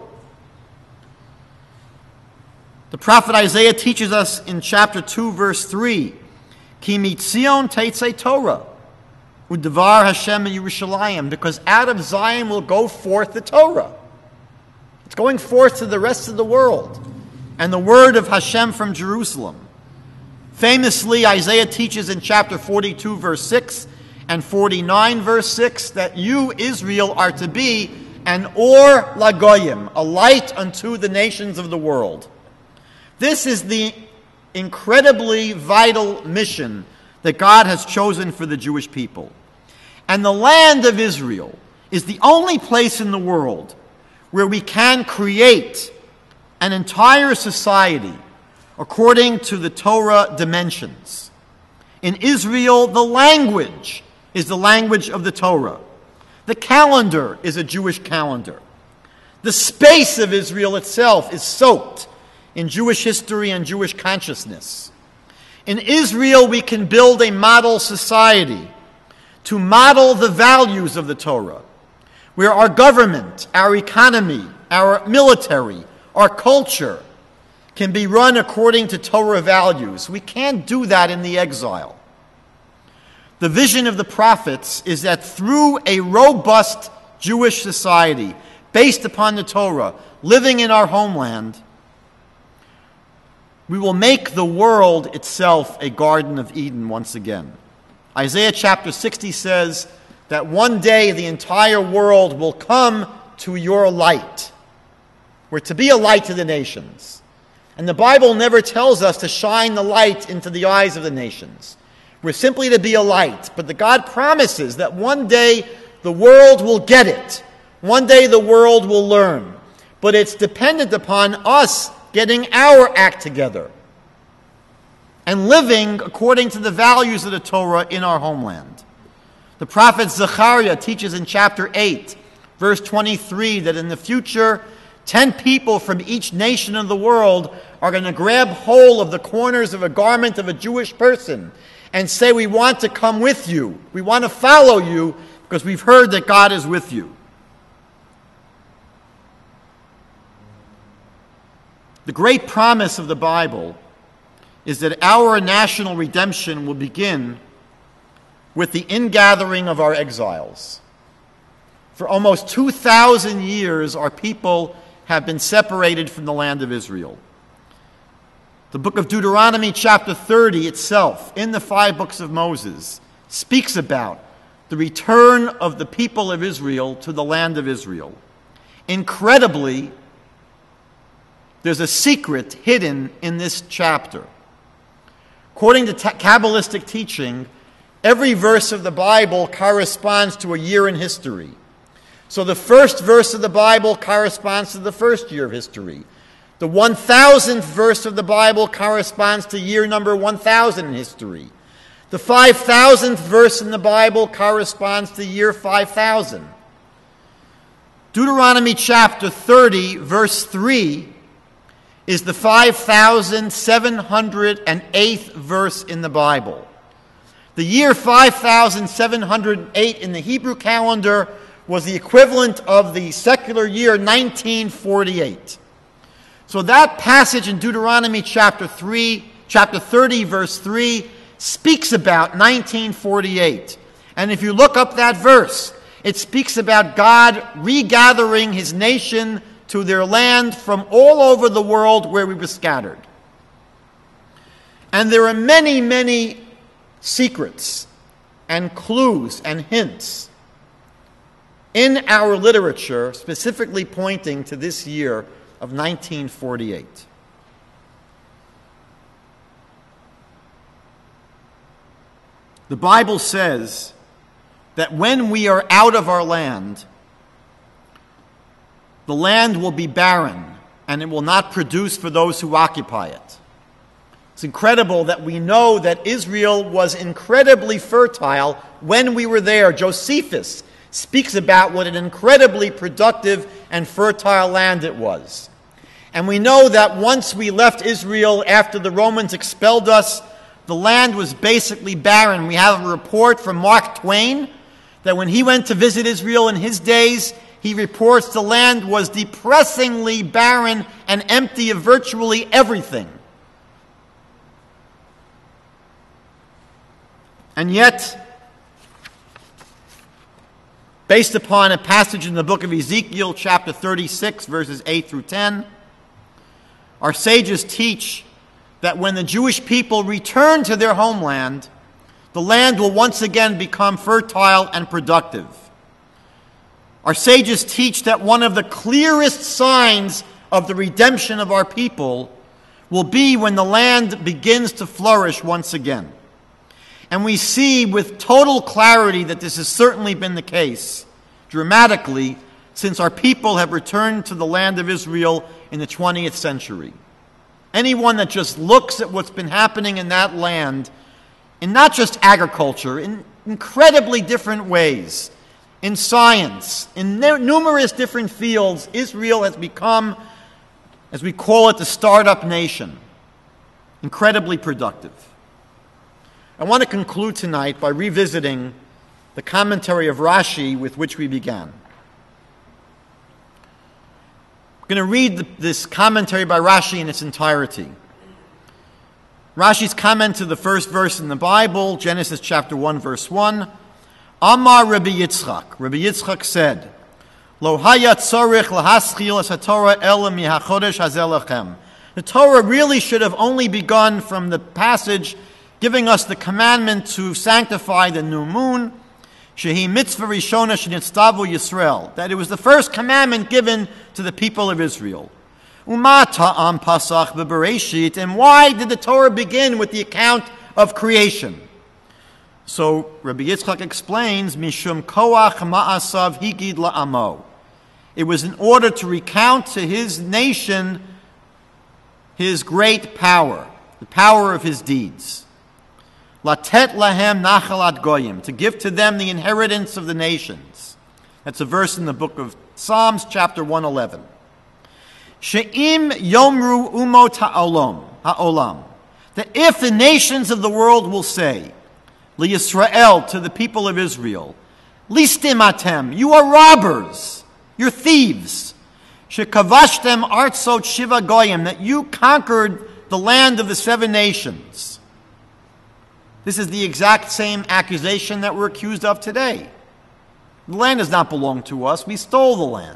The prophet Isaiah teaches us in chapter 2, verse 3, Ki mitzion teitzei Torah, u'devar Hashem in Yerushalayim, because out of Zion will go forth the Torah. It's going forth to the rest of the world, and the word of Hashem from Jerusalem. Famously, Isaiah teaches in chapter 42, verse 6, and 49, verse 6, that you, Israel, are to be an or lagoyim, a light unto the nations of the world. This is the incredibly vital mission that God has chosen for the Jewish people. And the land of Israel is the only place in the world where we can create an entire society according to the Torah dimensions. In Israel, the language is the language of the Torah. The calendar is a Jewish calendar. The space of Israel itself is soaked in Jewish history and Jewish consciousness. In Israel, we can build a model society to model the values of the Torah, where our government, our economy, our military, our culture can be run according to Torah values. We can't do that in the exile. The vision of the prophets is that through a robust Jewish society based upon the Torah, living in our homeland, we will make the world itself a Garden of Eden once again. Isaiah chapter 60 says that one day the entire world will come to your light. We're to be a light to the nations. And the Bible never tells us to shine the light into the eyes of the nations. We're simply to be a light. But the God promises that one day the world will get it. One day the world will learn. But it's dependent upon us getting our act together and living according to the values of the Torah in our homeland. The prophet Zechariah teaches in chapter 8, verse 23, that in the future, 10 people from each nation of the world are going to grab hold of the corners of a garment of a Jewish person and say, we want to come with you. We want to follow you because we've heard that God is with you. The great promise of the Bible is that our national redemption will begin with the ingathering of our exiles. For almost 2,000 years, our people have been separated from the land of Israel. The book of Deuteronomy chapter 30 itself, in the 5 books of Moses, speaks about the return of the people of Israel to the land of Israel. Incredibly, there's a secret hidden in this chapter. According to Kabbalistic teaching, every verse of the Bible corresponds to a year in history. So the first verse of the Bible corresponds to the first year of history. The 1,000th verse of the Bible corresponds to year number 1,000 in history. The 5,000th verse in the Bible corresponds to year 5,000. Deuteronomy chapter 30, verse 3, is the 5,708th verse in the Bible. The year 5,708 in the Hebrew calendar was the equivalent of the secular year 1948. So that passage in Deuteronomy chapter 30, verse 3, speaks about 1948. And if you look up that verse, it speaks about God regathering his nation to their land from all over the world where we were scattered. And there are many, many secrets and clues and hints in our literature specifically pointing to this year of 1948. The Bible says that when we are out of our land, the land will be barren and it will not produce for those who occupy it. It's incredible that we know that Israel was incredibly fertile when we were there. Josephus speaks about what an incredibly productive and fertile land it was. And we know that once we left Israel after the Romans expelled us, the land was basically barren. We have a report from Mark Twain that when he went to visit Israel in his days, he reports the land was depressingly barren and empty of virtually everything. And yet, based upon a passage in the book of Ezekiel, chapter 36, verses 8 through 10, our sages teach that when the Jewish people return to their homeland, the land will once again become fertile and productive. Our sages teach that one of the clearest signs of the redemption of our people will be when the land begins to flourish once again. And we see with total clarity that this has certainly been the case, dramatically, since our people have returned to the land of Israel in the 20th century. Anyone that just looks at what's been happening in that land, in not just agriculture, in incredibly different ways, in science, in numerous different fields, Israel has become, as we call it, the startup nation. Incredibly productive. I want to conclude tonight by revisiting the commentary of Rashi with which we began. I'm going to read this commentary by Rashi in its entirety. Rashi's comment to the first verse in the Bible, Genesis chapter 1, verse 1. Amar Rabbi Yitzchak. Rabbi Yitzchak said, Lo hayat tzorich lahaschil es haTorah ela mihachodesh hazeh lechem. The Torah really should have only begun from the passage giving us the commandment to sanctify the new moon, shehi mitzvah rishona shenitztavu Yisrael, that it was the first commandment given to the people of Israel. Uma ta'am pasach b'bereshit, and why did the Torah begin with the account of creation? So Rabbi Yitzchak explains, mishum koach ma'asav higid la'amo. It was in order to recount to his nation his great power, the power of his deeds. Latet lahem nachalat goyim, to give to them the inheritance of the nations. That's a verse in the book of Psalms, chapter 111. She'im yomru umot ha'olam, that if the nations of the world will say, LiYisrael, to the people of Israel, listim atem, you are robbers, you're thieves. Shekavashtem artzot shiva goyim, that you conquered the land of the seven nations. This is the exact same accusation that we're accused of today. The land does not belong to us. We stole the land.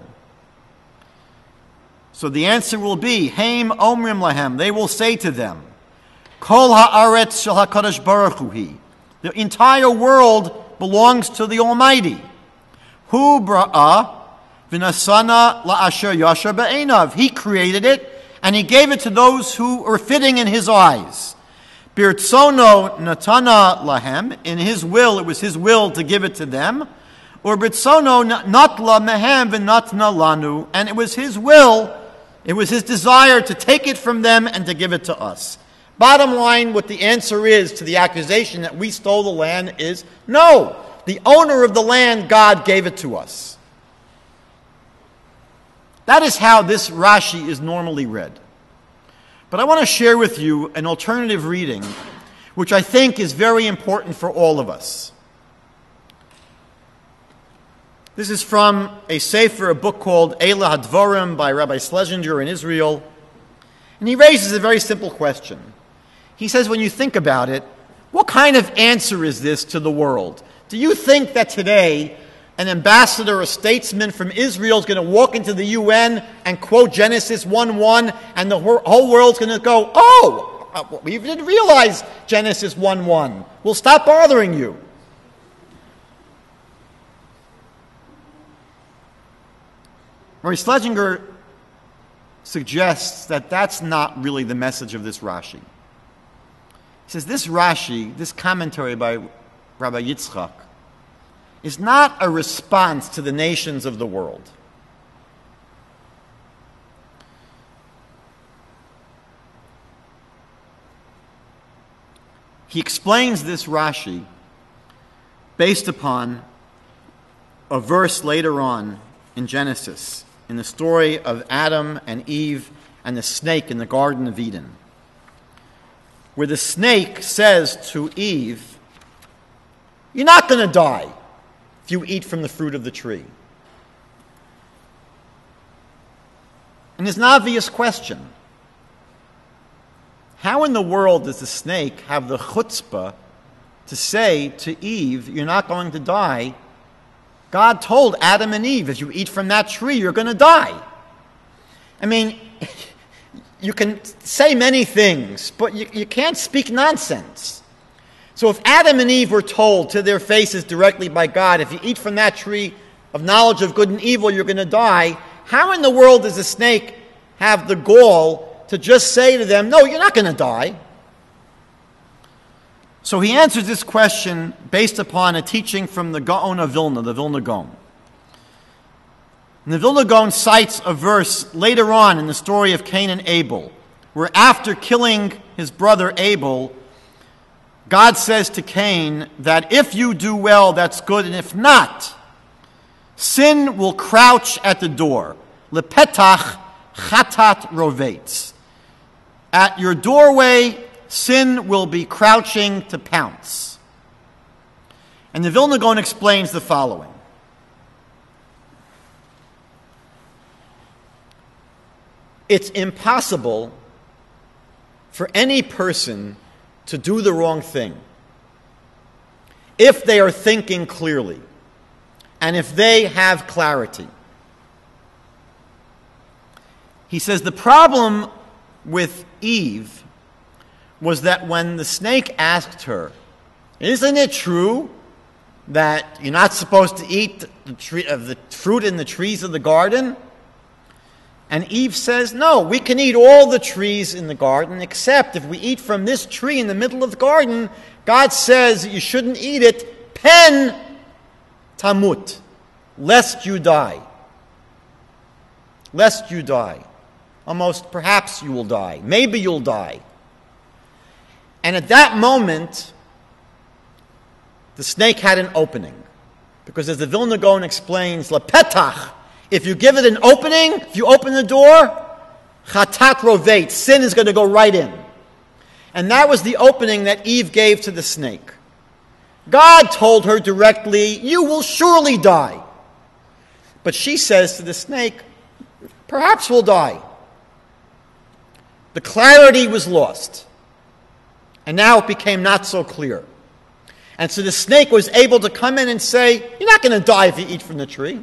So the answer will be, Haim omrim lahem, they will say to them, Kol ha'aretz shel HaKadosh Baruch Hu hi. The entire world belongs to the Almighty. Hu bra'ah v'nasana la'asher yasher ba'enav. He created it, and he gave it to those who are fitting in his eyes. Birtsono natana lahem, in his will, it was his will to give it to them. Or birtsono natla mehem v'natna lanu, and it was his will, it was his desire to take it from them and to give it to us. Bottom line, what the answer is to the accusation that we stole the land is, no, the owner of the land, God, gave it to us. That is how this Rashi is normally read. But I want to share with you an alternative reading, which I think is very important for all of us. This is from a sefer, a book called Eila Hadvarim by Rabbi Schlesinger in Israel. And he raises a very simple question. He says, when you think about it, what kind of answer is this to the world? Do you think that today an ambassador or statesman from Israel is going to walk into the UN and quote Genesis 1:1 and the whole world's going to go, oh, we didn't realize Genesis 1:1. We'll stop bothering you. Rabbi Schlesinger suggests that that's not really the message of this Rashi. He says this Rashi, this commentary by Rabbi Yitzchak, is not a response to the nations of the world. He explains this Rashi based upon a verse later on in Genesis, in the story of Adam and Eve and the snake in the Garden of Eden, where the snake says to Eve, "You're not going to die if you eat from the fruit of the tree." And there's an obvious question. How in the world does the snake have the chutzpah to say to Eve, "You're not going to die"? God told Adam and Eve, if you eat from that tree, you're going to die. I mean, you can say many things, but you can't speak nonsense. So if Adam and Eve were told to their faces directly by God, if you eat from that tree of knowledge of good and evil, you're going to die, how in the world does a snake have the gall to just say to them, "No, you're not going to die"? So he answers this question based upon a teaching from the Gaon of Vilna, the Vilna Gaon. And the Vilna Gaon cites a verse later on in the story of Cain and Abel, where after killing his brother Abel, God says to Cain that if you do well, that's good, and if not, sin will crouch at the door. Lepetach chatat rovetz. At your doorway, sin will be crouching to pounce. And the Vilna Gaon explains the following. It's impossible for any person to do the wrong thing if they are thinking clearly and if they have clarity. He says the problem with Eve was that when the snake asked her, "Isn't it true that you're not supposed to eat the fruit in the trees of the garden?" And Eve says, "No, we can eat all the trees in the garden, except if we eat from this tree in the middle of the garden, God says you shouldn't eat it, pen tamut, lest you die. Lest you die. Almost, perhaps you will die. Maybe you'll die." And at that moment, the snake had an opening. Because as the Vilna Gaon explains, Lepetach, if you give it an opening, if you open the door, chatat rovet, sin is going to go right in. And that was the opening that Eve gave to the snake. God told her directly, "You will surely die." But she says to the snake, "Perhaps we'll die." The clarity was lost. And now it became not so clear. And so the snake was able to come in and say, "You're not going to die if you eat from the tree."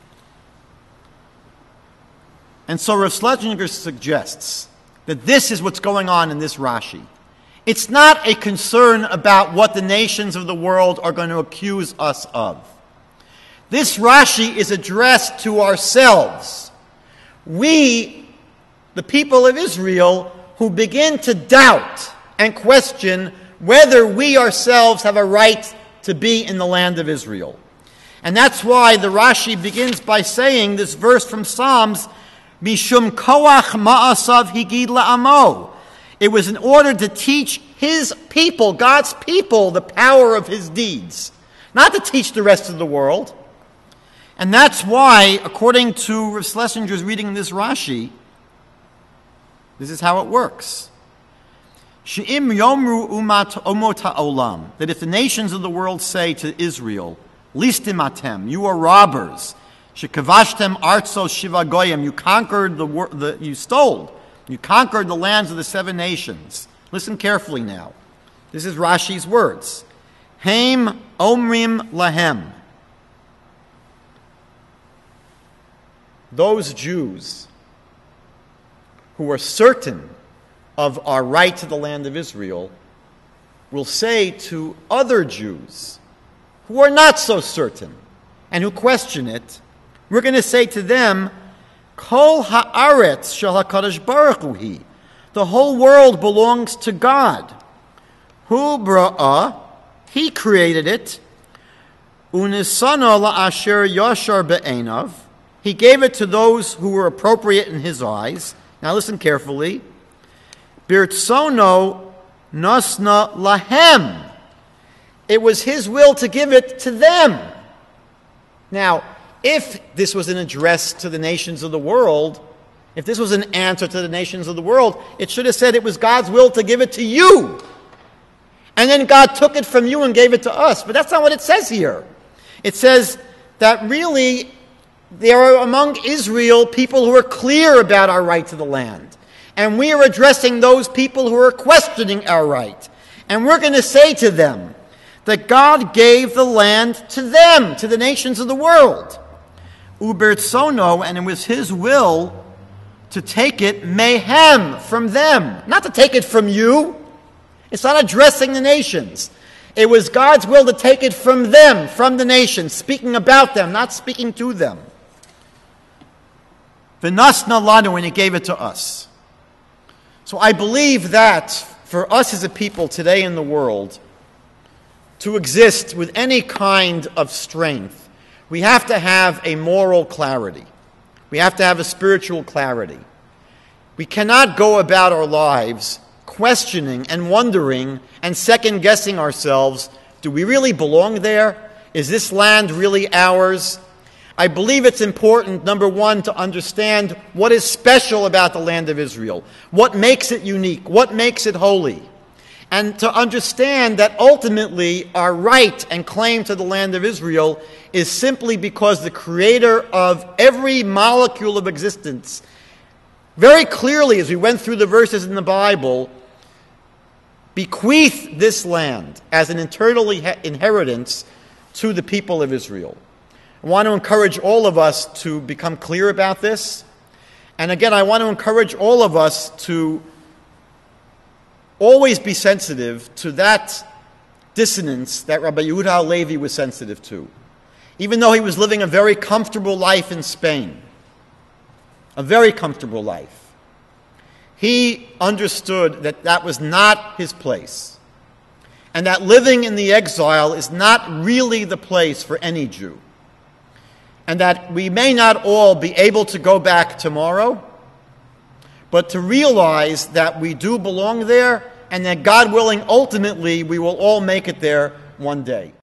And so Rav Schlesinger suggests that this is what's going on in this Rashi. It's not a concern about what the nations of the world are going to accuse us of. This Rashi is addressed to ourselves. We, the people of Israel, who begin to doubt and question whether we ourselves have a right to be in the land of Israel. And that's why the Rashi begins by saying this verse from Psalms, Mishum koach ma'asav higid la'amo. It was in order to teach his people, God's people, the power of his deeds, not to teach the rest of the world. And that's why, according to Rav Schlesinger's reading this Rashi, This is how it works. She'im yomru umot ha'olam, that if the nations of the world say to Israel, listim atem, you are robbers, shekavashtem artzos shiva goyim, you conquered you conquered the lands of the 7 nations. Listen carefully now. This is Rashi's words. Haim omrim lahem. Those Jews who are certain of our right to the land of Israel will say to other Jews who are not so certain and who question it, we're going to say to them, Kol ha'aretz shel HaKadosh Baruch Hu hi. The whole world belongs to God. Hu bra'ah, He created it. Unisana la'asher yashar be'enav. He gave it to those who were appropriate in His eyes. Now listen carefully. Birtsono nasna lahem. It was His will to give it to them. Now, if this was an address to the nations of the world, if this was an answer to the nations of the world, it should have said it was God's will to give it to you. And then God took it from you and gave it to us. But that's not what it says here. It says that really there are among Israel people who are clear about our right to the land. And we are addressing those people who are questioning our right. And we're going to say to them that God gave the land to them, to the nations of the world. Ubertsono, and it was His will to take it mehem, from them. Not to take it from you. It's not addressing the nations. It was God's will to take it from them, from the nations, speaking about them, not speaking to them. V'nasna lanu, and He gave it to us. So I believe that for us as a people today in the world, to exist with any kind of strength, we have to have a moral clarity. We have to have a spiritual clarity. We cannot go about our lives questioning and wondering and second-guessing ourselves. Do we really belong there? Is this land really ours? I believe it's important, number one, to understand what is special about the land of Israel. What makes it unique? What makes it holy? And to understand that ultimately our right and claim to the land of Israel is simply because the creator of every molecule of existence, very clearly as we went through the verses in the Bible, bequeathed this land as an eternal inheritance to the people of Israel. I want to encourage all of us to become clear about this. And again, I want to encourage all of us to always be sensitive to that dissonance that Rabbi Yehuda Halevi was sensitive to. Even though he was living a very comfortable life in Spain, a very comfortable life, he understood that that was not his place, and that living in the exile is not really the place for any Jew, and that we may not all be able to go back tomorrow, but to realize that we do belong there, and that God willing, ultimately, we will all make it there one day.